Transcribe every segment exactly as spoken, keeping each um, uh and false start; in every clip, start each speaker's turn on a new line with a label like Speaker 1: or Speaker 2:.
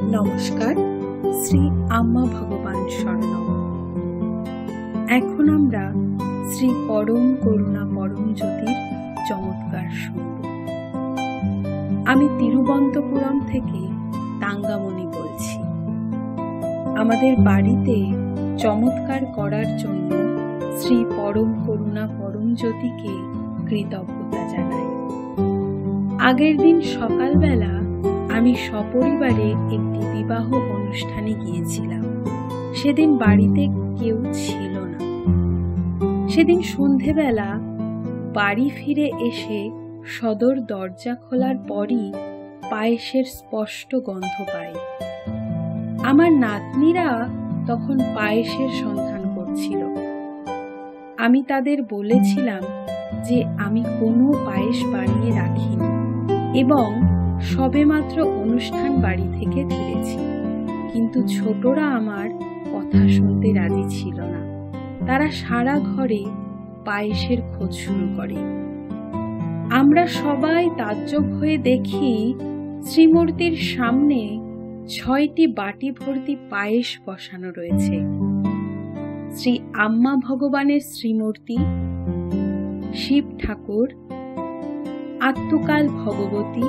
Speaker 1: নমস্কার। শ্রী আম্মা ভগবান শরণম। এখন আমরা শ্রী পরম করুণা পরম জ্যোতির চমৎকার শুনব। আমি তিরুবন্তপুরম থেকে তাঙ্গামণি বলছি। আমাদের বাড়িতে চমৎকার করার জন্য শ্রী পরম করুণা পরম জ্যোতিকে কৃতজ্ঞতা জানাই। আগের দিন সকালবেলা আমি সপরিবারে একটি বিবাহ অনুষ্ঠানে গিয়েছিলাম। সেদিন বাড়িতে কেউ ছিল না। সেদিন সন্ধেবেলা বাড়ি ফিরে এসে সদর দরজা খোলার পরই পায়েসের স্পষ্ট গন্ধ পাই। আমার নাতনিরা তখন পায়েসের সন্ধান করছিল। আমি তাদের বলেছিলাম যে আমি কোনো পায়েস বানিয়ে রাখিনি এবং সবেমাত্র অনুষ্ঠান বাড়ি থেকে ফিরেছি। কিন্তু ছোটরা আমার কথা শুনতে রাজি ছিল না। তারা সারা ঘরে পায়েসের খোঁজ শুরু করে। আমরা সবাই তাজ্জব হয়ে দেখি শ্রীমূর্তির সামনে ছয়টি বাটি ভর্তি পায়েস বসানো রয়েছে। শ্রী আম্মা ভগবানের শ্রীমূর্তি, শিব ঠাকুর, আত্মকাল ভগবতী,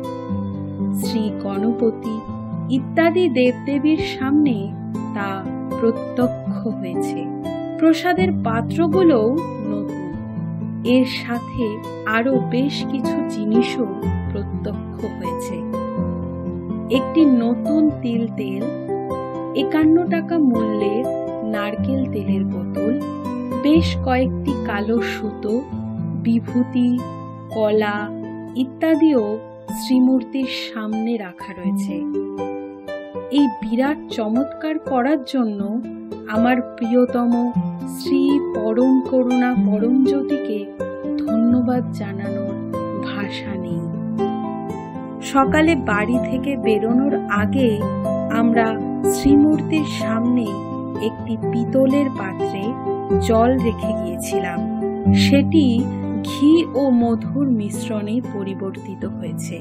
Speaker 1: শ্রী গণপতি ইত্যাদি দেবদেবীর সামনে তা প্রত্যক্ষ হয়েছে। প্রসাদের পাত্রগুলোও নতুন। এর সাথে আরো বেশ কিছু জিনিসও প্রত্যক্ষ হয়েছে। একটি নতুন তিল তেল, একান্ন টাকা মূল্যের নারকেল তেলের বোতল, বেশ কয়েকটি কালো সুতো, বিভূতি, কলা ইত্যাদিও শ্রীমূর্তির সামনে রাখা রয়েছে। এই বিরাট চমৎকার করার জন্য আমার প্রিয়তম শ্রী পরম করুণা পরম জ্যোতিকে ধন্যবাদ জানানোর ভাষা নেই। সকালে বাড়ি থেকে বেরোনোর আগে আমরা শ্রীমূর্তির সামনে একটি পিতলের পাত্রে জল রেখে গিয়েছিলাম। সেটি ঘি ও মধুর মিশ্রণে পরিবর্তিত হয়েছে।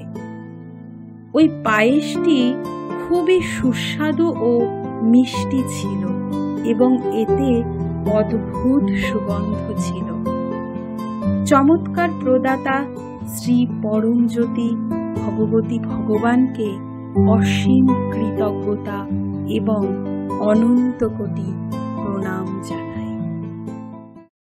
Speaker 1: ওই পায়েসটি খুবই সুস্বাদু ও মিষ্টি ছিল এবং এতে অদ্ভুত সুগন্ধ ছিল। চমৎকার প্রদাতা শ্রী পরম জ্যোতি ভগবতী ভগবানকে অসীম কৃতজ্ঞতা এবং অনন্ত কোটি প্রণাম জানাই।